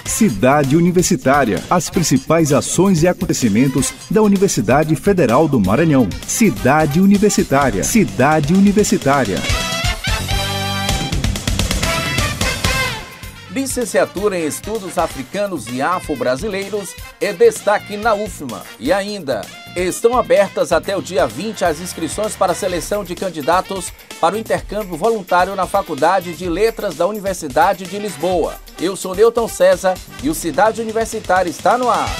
Cidade Universitária. As principais ações e acontecimentos da Universidade Federal do Maranhão. Cidade Universitária. Cidade Universitária. Licenciatura em Estudos Africanos e Afro-Brasileiros é destaque na UFMA. E ainda, estão abertas até o dia 20 as inscrições para a seleção de candidatos para o intercâmbio voluntário na Faculdade de Letras da Universidade de Lisboa. Eu sou Newton César e o Cidade Universitária está no ar.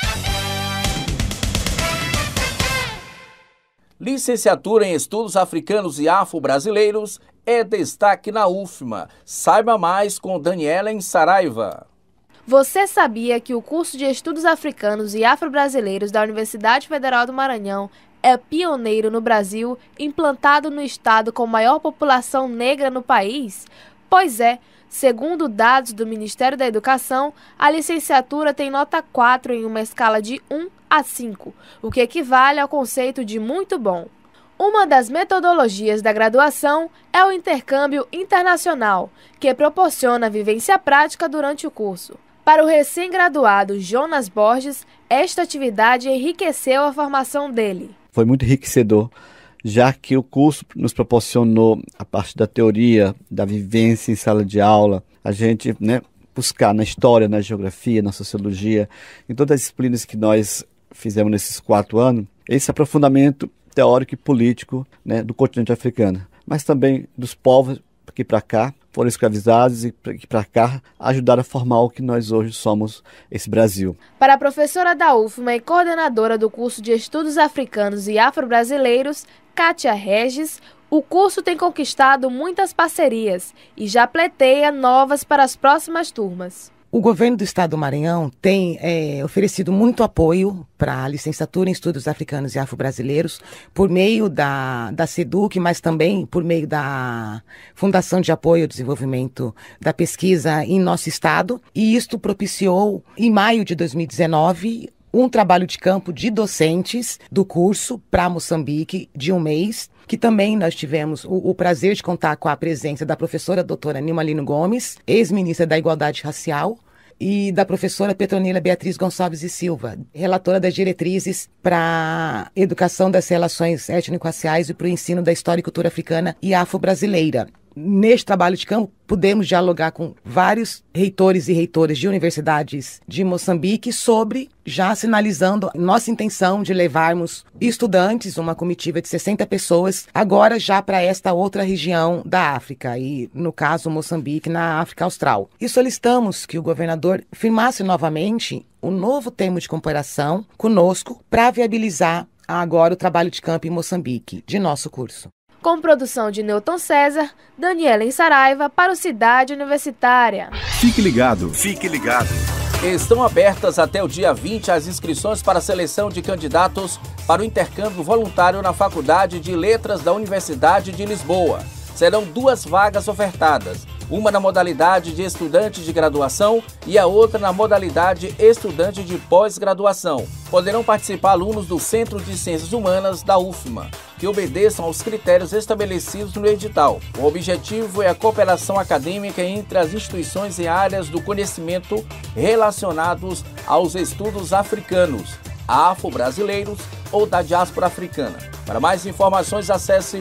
Licenciatura em Estudos Africanos e Afro-Brasileiros é destaque na UFMA. Saiba mais com Daniela Saraiva. Você sabia que o curso de Estudos Africanos e Afro-Brasileiros da Universidade Federal do Maranhão é pioneiro no Brasil, implantado no estado com maior população negra no país? Pois é, segundo dados do Ministério da Educação, a licenciatura tem nota 4 em uma escala de 1 a 5, o que equivale ao conceito de muito bom. Uma das metodologias da graduação é o intercâmbio internacional, que proporciona vivência prática durante o curso. Para o recém-graduado Jonas Borges, esta atividade enriqueceu a formação dele. Foi muito enriquecedor, já que o curso nos proporcionou a parte da teoria, da vivência em sala de aula, a gente buscar na história, na geografia, na sociologia, em todas as disciplinas que nós fizemos nesses 4 anos, esse aprofundamento teórico e político do continente africano, mas também dos povos que para cá foram escravizados e que para cá ajudaram a formar o que nós hoje somos, esse Brasil. Para a professora da UFMA e coordenadora do curso de Estudos Africanos e Afro-Brasileiros, Kátia Regis, o curso tem conquistado muitas parcerias e já pleiteia novas para as próximas turmas. O governo do estado do Maranhão tem oferecido muito apoio para a licenciatura em Estudos Africanos e Afro-Brasileiros por meio da SEDUC, mas também por meio da Fundação de Apoio ao Desenvolvimento da Pesquisa em nosso estado. E isto propiciou, em maio de 2019, um trabalho de campo de docentes do curso para Moçambique de 1 mês, que também nós tivemos o prazer de contar com a presença da professora doutora Nilma Lino Gomes, ex-ministra da Igualdade Racial, e da professora Petronila Beatriz Gonçalves e Silva, relatora das diretrizes para a educação das relações étnico-raciais e para o ensino da história e cultura africana e afro-brasileira. Neste trabalho de campo, pudemos dialogar com vários reitores e reitoras de universidades de Moçambique sobre, já sinalizando nossa intenção de levarmos estudantes, uma comitiva de 60 pessoas, agora já para esta outra região da África, e no caso Moçambique, na África Austral. E solicitamos que o governador firmasse novamente um novo termo de comparação conosco para viabilizar agora o trabalho de campo em Moçambique, de nosso curso. Com produção de Newton César, Daniela Saraiva para o Cidade Universitária. Fique ligado. Fique ligado. Estão abertas até o dia 20 as inscrições para a seleção de candidatos para o intercâmbio voluntário na Faculdade de Letras da Universidade de Lisboa. Serão 2 vagas ofertadas, uma na modalidade de estudante de graduação e a outra na modalidade estudante de pós-graduação. Poderão participar alunos do Centro de Ciências Humanas da UFMA, que obedeçam aos critérios estabelecidos no edital. O objetivo é a cooperação acadêmica entre as instituições em áreas do conhecimento relacionados aos estudos africanos, afro-brasileiros ou da diáspora africana. Para mais informações, acesse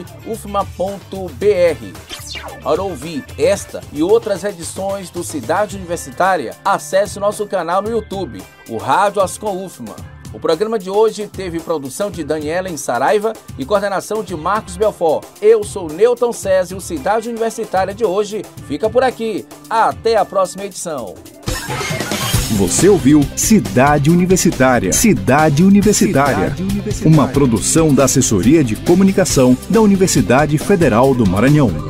ufma.br. Para ouvir esta e outras edições do Cidade Universitária, acesse nosso canal no YouTube, o Rádio Ascom UFMA. O programa de hoje teve produção de Daniela Saraiva e coordenação de Marcos Belfort. Eu sou Newton César e o Cidade Universitária de hoje fica por aqui. Até a próxima edição. Você ouviu Cidade Universitária. Cidade Universitária. Uma produção da Assessoria de Comunicação da Universidade Federal do Maranhão.